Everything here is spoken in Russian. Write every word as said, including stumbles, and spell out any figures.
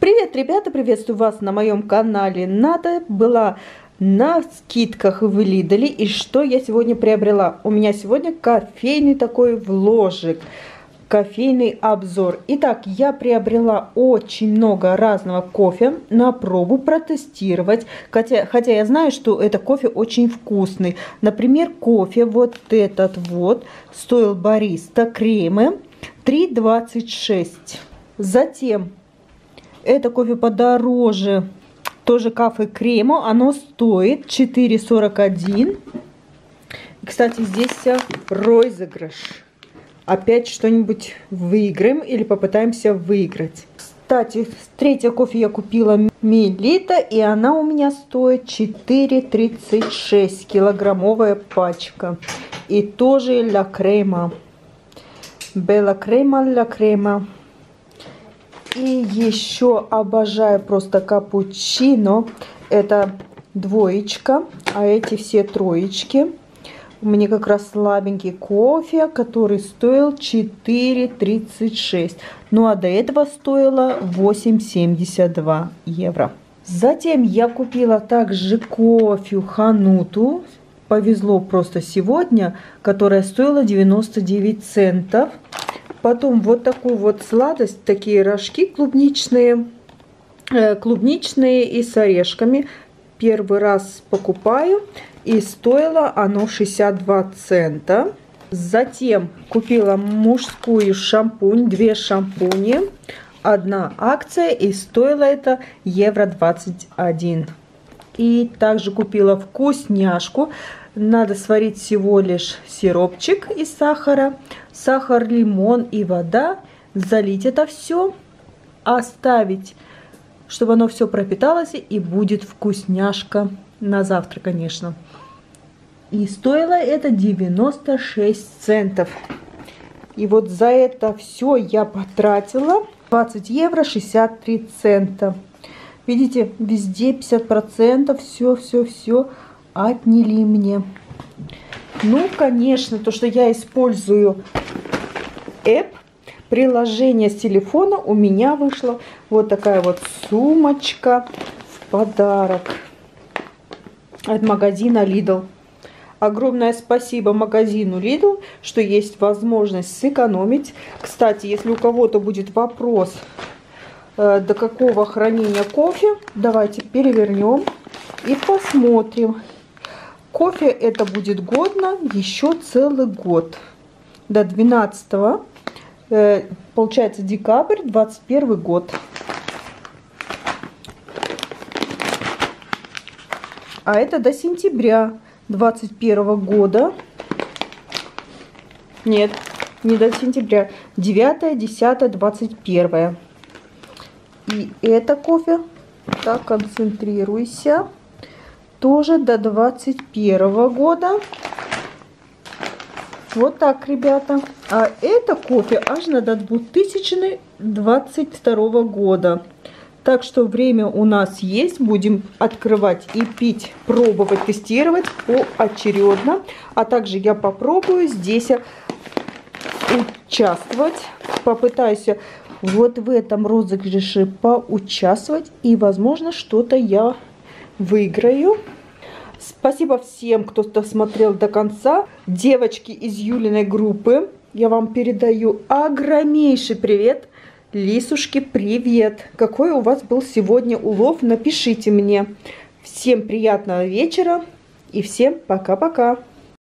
Привет, ребята, приветствую вас на моем канале Ната. Была на скидках в Lidl. И что я сегодня приобрела? У меня сегодня кофейный такой вложик, кофейный обзор. Итак, я приобрела очень много разного кофе на пробу протестировать. Хотя, хотя я знаю, что это кофе очень вкусный. Например, кофе вот этот вот стоил Бариста кремы три двадцать шесть. Затем это кофе подороже, тоже кафе крему, оно стоит четыре сорок один. Кстати, здесь розыгрыш. Опять что-нибудь выиграем или попытаемся выиграть. Кстати, третье кофе я купила Мелита, и она у меня стоит четыре тридцать шесть, килограммовая пачка. И тоже ля крема. Белла крема, ля крема. И еще обожаю просто капучино. Это двоечка, а эти все троечки. Мне как раз слабенький кофе, который стоил четыре тридцать шесть. Ну а до этого стоило восемь семьдесят два евро. Затем я купила также кофе Хануту. Повезло просто сегодня, которая стоила девяносто девять центов. Потом вот такую вот сладость, такие рожки клубничные, э, клубничные и с орешками. Первый раз покупаю, и стоило оно шестьдесят два цента. Затем купила мужскую шампунь, две шампуни, одна акция, и стоило это евро двадцать один. И также купила вкусняшку. Надо сварить всего лишь сиропчик из сахара, сахар, лимон и вода, залить это все, оставить, чтобы оно все пропиталось, и будет вкусняшка на завтра, конечно. И стоило это девяносто шесть центов. И вот за это все я потратила двадцать евро шестьдесят три цента. Видите, везде пятьдесят процентов, все-все-все отняли мне. Ну, конечно, то, что я использую App, приложение с телефона, у меня вышла вот такая вот сумочка в подарок от магазина Lidl. Огромное спасибо магазину Lidl, что есть возможность сэкономить. Кстати, если у кого-то будет вопрос, э, до какого хранения кофе, давайте перевернем и посмотрим. Кофе это будет годно еще целый год. До двенадцатого, э, получается декабрь двадцать первый год. А это до сентября двадцать первого года. Нет, не до сентября. девятое, десятое, двадцать первое. И это кофе, так, концентрируйся, тоже до двадцать первого года. Вот так, ребята. А это кофе аж на до две тысячи двадцать второго года. Так что время у нас есть. Будем открывать и пить, пробовать, тестировать поочередно. А также я попробую здесь участвовать. Попытаюсь вот в этом розыгрыше поучаствовать. И, возможно, что-то я выиграю. Спасибо всем, кто досмотрел до конца. Девочки из Юлиной группы, я вам передаю огромнейший привет. Лисушки, привет! Какой у вас был сегодня улов? Напишите мне. Всем приятного вечера и всем пока-пока!